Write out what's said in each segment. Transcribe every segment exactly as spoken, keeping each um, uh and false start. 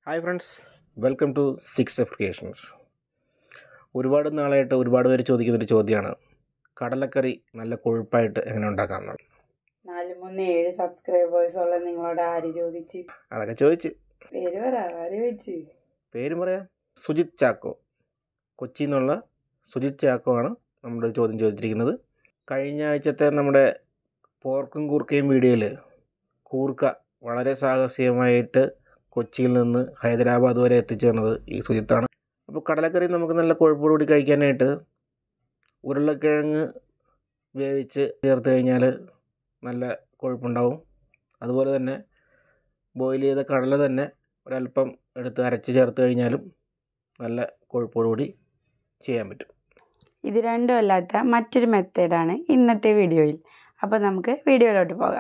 Hi friends, welcome to Six Applications. ഒരുപാട് നാളായിട്ട് ഒരുപാട് പേര് ചോദിക്കുന്ന ഒരു ചോദ്യമാണ് കടലക്കറി നല്ല കൊഴുപ്പായിട്ട് എങ്ങനെ ഉണ്ടാക്കാമെന്ന്. നാല് മൂന്ന് ഏഴ് സബ്സ്ക്രൈബേഴ്സ് ഉള്ള നിങ്ങളോട് ആര് ചോദിച്ചു? അതൊക്കെ ചോദിച്ച് പേര് പറ, ആര് ചോദിച്ചു? പേര് പറയാം, സുജിത് ചാക്കോ. കൊച്ചിയിൽ നിന്നുള്ള സുജിത് ചാക്കോ ആണ് നമ്മുടെ ചോദ്യം ചോദിച്ചിരിക്കുന്നത്. കഴിഞ്ഞ ആഴ്ചത്തെ നമ്മുടെ പോർക്കും കൂർക്കയും വീഡിയോയിൽ കൂർക്ക വളരെ സാഹസികമായിട്ട് കൊച്ചിയിൽ നിന്ന് ഹൈദരാബാദ് വരെ എത്തിച്ചു തന്നത് ഈ സുജിത്താണ്. അപ്പോൾ കടലക്കറി നമുക്ക് നല്ല കൊഴുപ്പോടുകൂടി കഴിക്കാനായിട്ട് ഉരുളക്കിഴങ്ങ് വേവിച്ച് ചേർത്ത് കഴിഞ്ഞാൽ നല്ല കൊഴുപ്പുണ്ടാവും. അതുപോലെ തന്നെ ബോയിൽ ചെയ്ത കടല തന്നെ ഒരല്പം എടുത്ത് അരച്ച് ചേർത്ത് കഴിഞ്ഞാലും നല്ല കൊഴുപ്പോടുകൂടി ചെയ്യാൻ പറ്റും. ഇത് രണ്ടും അല്ലാത്ത മറ്റൊരു മെത്തേഡാണ് ഇന്നത്തെ വീഡിയോയിൽ. അപ്പോൾ നമുക്ക് വീഡിയോയിലോട്ട് പോകാം.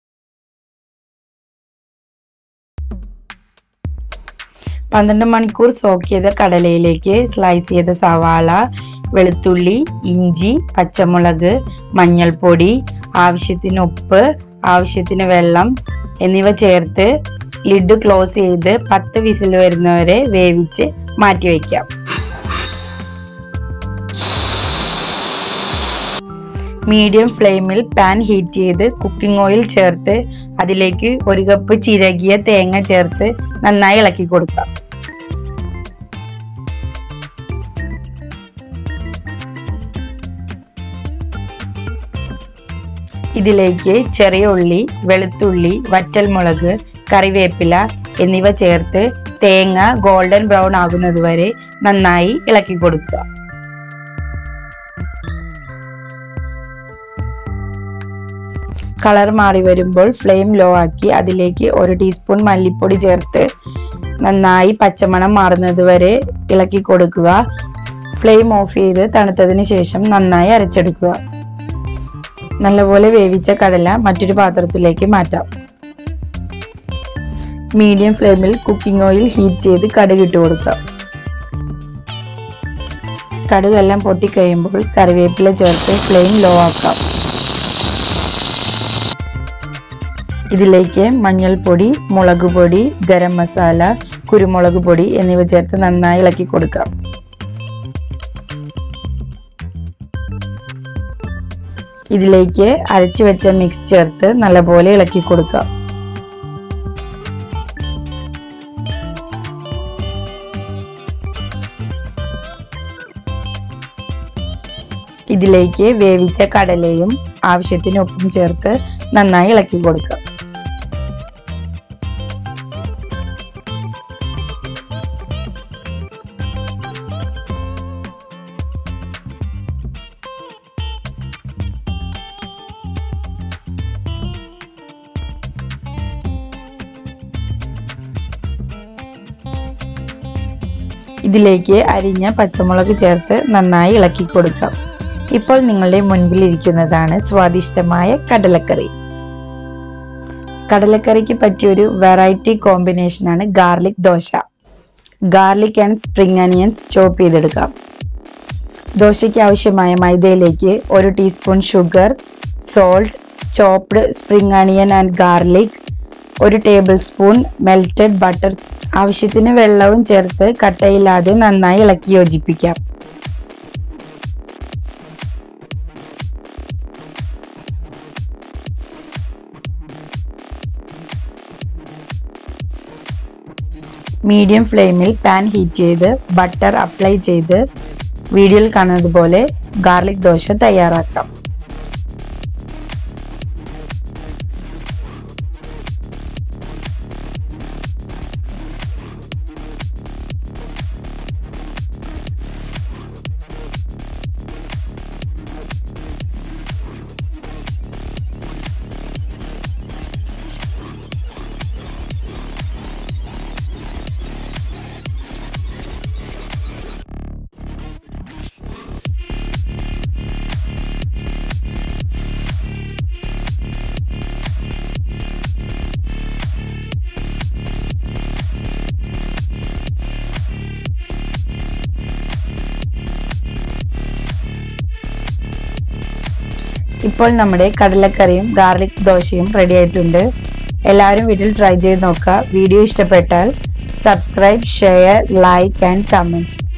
പന്ത്രണ്ട് മണിക്കൂർ സോക്ക് ചെയ്ത കടലയിലേക്ക് സ്ലൈസ് ചെയ്ത സവാള, വെളുത്തുള്ളി, ഇഞ്ചി, പച്ചമുളക്, മഞ്ഞൾപ്പൊടി, ആവശ്യത്തിന് ഉപ്പ്, ആവശ്യത്തിന് വെള്ളം എന്നിവ ചേർത്ത് ലിഡ് ക്ലോസ് ചെയ്ത് പത്ത് വിസിൽ വരുന്നവരെ വേവിച്ച് മാറ്റി വയ്ക്കാം. മീഡിയം ഫ്ലെയിമിൽ പാൻ ഹീറ്റ് ചെയ്ത് കുക്കിംഗ് ഓയിൽ ചേർത്ത് അതിലേക്ക് ഒരു കപ്പ് ചിരകിയ തേങ്ങ ചേർത്ത് നന്നായി ഇളക്കി കൊടുക്കാം. ഇതിലേക്ക് ചെറിയ ഉള്ളി, വെളുത്തുള്ളി, വറ്റൽമുളക്, കറിവേപ്പില എന്നിവ ചേർത്ത് തേങ്ങ ഗോൾഡൻ ബ്രൗൺ ആകുന്നത് വരെ നന്നായി ഇളക്കി കൊടുക്കുക. കളർ മാറി വരുമ്പോൾ ഫ്ലെയിം ലോ ആക്കി അതിലേക്ക് ഒരു ടീസ്പൂൺ മല്ലിപ്പൊടി ചേർത്ത് നന്നായി പച്ചമണം മാറുന്നത് വരെ ഇളക്കി കൊടുക്കുക. ഫ്ലെയിം ഓഫ് ചെയ്ത് തണുത്തതിന് ശേഷം നന്നായി അരച്ചെടുക്കുക. നല്ലപോലെ വേവിച്ച കടല മറ്റൊരു പാത്രത്തിലേക്ക് മാറ്റാം. മീഡിയം ഫ്ലെയിമിൽ കുക്കിംഗ് ഓയിൽ ഹീറ്റ് ചെയ്ത് കടുക് ഇട്ട് കൊടുക്കാം. കടുകെല്ലാം പൊട്ടിക്കഴിയുമ്പോൾ കറിവേപ്പില ചേർത്ത് ഫ്ലെയിം ലോ ആക്കാം. ഇതിലേക്ക് മഞ്ഞൾപ്പൊടി, മുളക് പൊടി, ഗരം മസാല, കുരുമുളക് പൊടി എന്നിവ ചേർത്ത് നന്നായി ഇളക്കി കൊടുക്കാം. ഇതിലേക്ക് അരച്ചു വെച്ച മിക്സ് ചേർത്ത് നല്ലപോലെ ഇളക്കി കൊടുക്കാം. ഇതിലേക്ക് വേവിച്ച കടലയും ആവശ്യത്തിന് ഉപ്പും ചേർത്ത് നന്നായി ഇളക്കി കൊടുക്കാം. ഇതിലേക്ക് അരിഞ്ഞ പച്ചമുളക് ചേർത്ത് നന്നായി ഇളക്കി കൊടുക്കാം. ഇപ്പോൾ നിങ്ങളുടെ മുൻപിലിരിക്കുന്നതാണ് സ്വാദിഷ്ടമായ കടലക്കറി. കടലക്കറിക്ക് പറ്റിയൊരു വെറൈറ്റി കോമ്പിനേഷനാണ് garlic dosa. Garlic and spring onions chop ചെയ്തെടുക്കാം. ദോശയ്ക്ക് ആവശ്യമായ മൈദയിലേക്ക് ഒരു teaspoon sugar, salt, chopped spring onion and garlic, ഒരു ടേബിൾ സ്പൂൺ മെൽറ്റഡ് ബട്ടർ, ആവശ്യത്തിന് വെള്ളവും ചേർത്ത് കട്ടയില്ലാതെ നന്നായി ഇളക്കി യോജിപ്പിക്കാം. മീഡിയം ഫ്ലെയിമിൽ പാൻ ഹീറ്റ് ചെയ്ത് ബട്ടർ അപ്ലൈ ചെയ്ത് വീഡിയോയിൽ കാണുന്നത് പോലെ ഗാർലിക് ദോശ തയ്യാറാക്കാം. ഇപ്പോൾ നമ്മുടെ കടലക്കറിയും ഗാർലിക് ദോശയും റെഡി ആയിട്ടുണ്ട്. എല്ലാവരും വീട്ടിൽ ട്രൈ ചെയ്ത് നോക്കുക. വീഡിയോ ഇഷ്ടപ്പെട്ടാൽ subscribe, share, like and comment.